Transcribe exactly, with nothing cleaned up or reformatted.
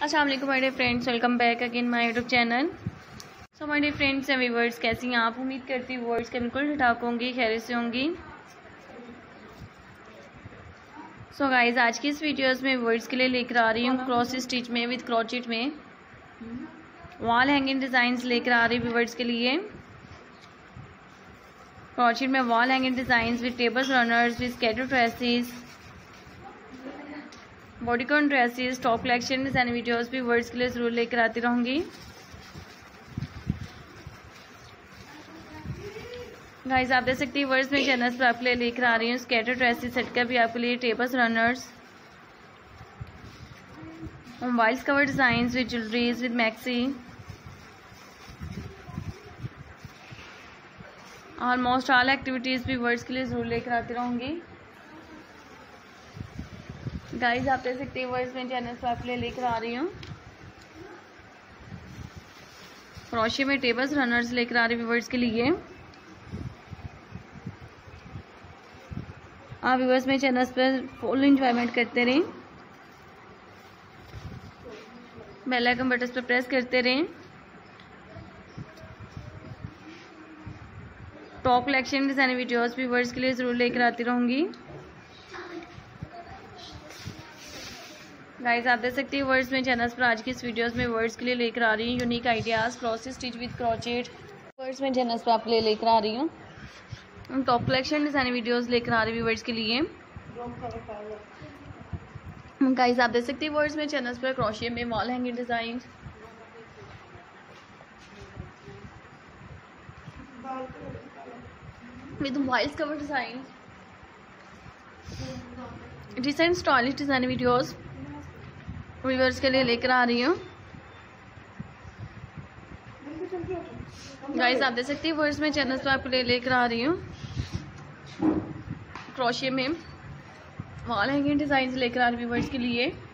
अस्सलाम वालेकुम my dear friends, welcome back again my YouTube channel. So my dear friends and viewers, कैसी हैं आप? उम्मीद करती हूँ व्यूअर्स के बिल्कुल ठीक ठाक होंगी, खैरियत से होंगी। सो गाइस, आज की इस वीडियोस में व्यूअर्स के लिए लेकर आ रही हूँ क्रॉस स्टिच में विद क्रोचेट में वॉल हैंगिंग डिज़ाइंस लेकर आ रही हूँ व्यूअर्स के लिए। क्रोचेट में wall hanging designs with table runners with scatter dresses, bodycon dresses, top collection design videos भी वर्ड्स के लिए जरूर लेकर आती रहूंगी। गाइस, आप देख सकती हैं वर्ड्स में चैनल्स पर आपके लिए लेकर आ रही हूँ स्कैटर ड्रेसेस सेट का भी आपके लिए tables runners, mobiles cover designs with jewelleries with maxi, almost all activities भी वर्ड्स के लिए जरूर लेकर आती रहूंगी। गाइस, आप देख सकते हैं वर्ड्स में चैनल पर आपके लिए लेकर आ रही हूँ क्रोशे में टेबल्स रनर्स लेकर आ रही हूँ व्यूअर्स के लिए। आप व्यूअर्स में चैनल्स पर फुल एंजॉयमेंट करते रहें, बेल आइकन बटन पर प्रेस करते रहें। टॉप कलेक्शन डिजाइन वीडियोस भी व्यूअर्स के लिए जरूर लेकर आती रहूंगी। गाइस, आप देख सकते हैं वर्ड्स में चैनल्स पर आज की इस वीडियोस में वर्ड्स के लिए लेकर आ रही हूँ unique ideas cross stitch with crochet. Words में चैनल्स पर आपके लिए लेकर आ रही हूँ टॉप कलेक्शन डिजाइन वीडियोस लेकर आ रही हूँ वर्ड्स के लिए। गाइस, आप देख सकते हैं वर्ड्स में चैनल्स पर क्रोशे में wall hanging design with mobiles cover design, decent stylish design videos viewers के लिए लेकर आ रही हूँ। गाइस, आप देख सकती हैं वर्ड्स में चैनल्स पर आपके लिए लेकर आ रही हूँ क्रोशे में वॉल हैंगिंग डिजाइन लेकर आ रही हूँ व्यूअर्स के लिए।